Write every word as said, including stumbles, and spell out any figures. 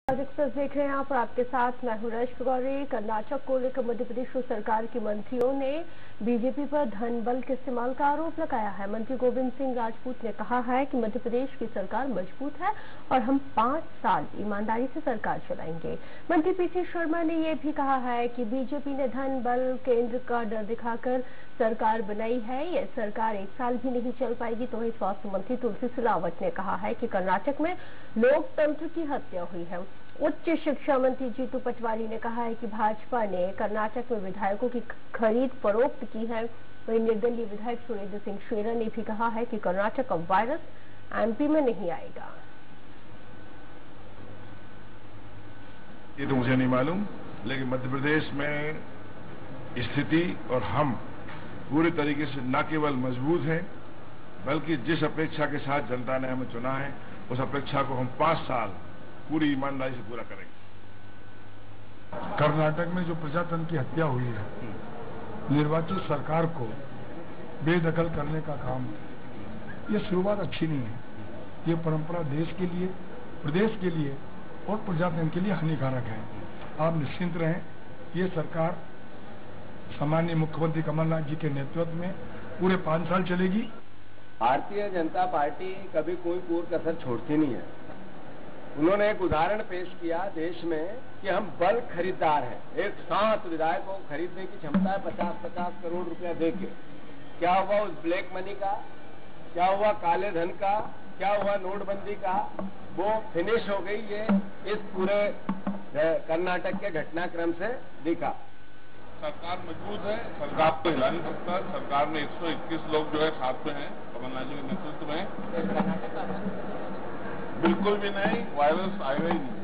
Express देख रहे हैं आप और आपके साथ मैं हूं रश्मि गौरी। कर्नाटक को लेकर मध्य प्रदेश सरकार के मंत्रियों ने बीजेपी पर धन बल के इस्तेमाल का आरोप लगाया है। मंत्री गोविंद सिंह राजपूत ने कहा है कि मध्य प्रदेश की सरकार मजबूत है और हम पांच साल ईमानदारी से सरकार चलाएंगे। मंत्री पीसी शर्मा ने यह भी कहा है कि बीजेपी ने धन बल केंद्र का डर दिखाकर सरकार बनाई है। यह सरकार एक साल भी नहीं चल पाएगी। तो वही स्वास्थ्य मंत्री तुलसी सिलावट ने कहा है कि कर्नाटक में लोकतंत्र की हत्या हुई है। उच्च शिक्षा मंत्री जीतू पटवारी ने कहा है कि भाजपा ने कर्नाटक में विधायकों की खरीद फरोख्त की है। वहीं निर्दलीय विधायक सुरेंद्र सिंह शेरा ने भी कहा है कि कर्नाटक का वायरस एमपी में नहीं आएगा। ये तो मुझे नहीं मालूम, लेकिन मध्य प्रदेश में स्थिति और हम पूरी तरीके से न केवल मजबूत हैं, बल्कि जिस अपेक्षा के साथ जनता ने हमें चुना है उस अपेक्षा को हम पांच साल पूरी ईमानदारी से पूरा करेंगे। कर्नाटक में जो प्रजातंत्र की हत्या हुई है, निर्वाचित सरकार को बेदखल करने का काम, ये शुरुआत अच्छी नहीं है। ये परंपरा देश के लिए, प्रदेश के लिए और प्रजातंत्र के लिए हानिकारक है। आप निश्चिंत रहें, ये सरकार सामान्य मुख्यमंत्री कमलनाथ जी के नेतृत्व में पूरे पांच साल चलेगी। भारतीय जनता पार्टी कभी कोई कोर कसर छोड़ती नहीं है। उन्होंने एक उदाहरण पेश किया देश में कि हम बल्क खरीदार हैं। एक साथ विधायकों को खरीदने की क्षमता है पचास पचास करोड़ रुपया देके। क्या हुआ उस ब्लैक मनी का, क्या हुआ काले धन का, क्या हुआ नोटबंदी का, वो फिनिश हो गई। ये इस पूरे कर्नाटक के घटनाक्रम से दिखा। सरकार मजबूत है, सरकार को हिला नहीं सकता। सरकार में एक सौ इक्कीस लोग जो है साथ में हैं कमलनाथ जी के नेतृत्व में। बिल्कुल भी नहीं, वायरस आएगा ही नहीं।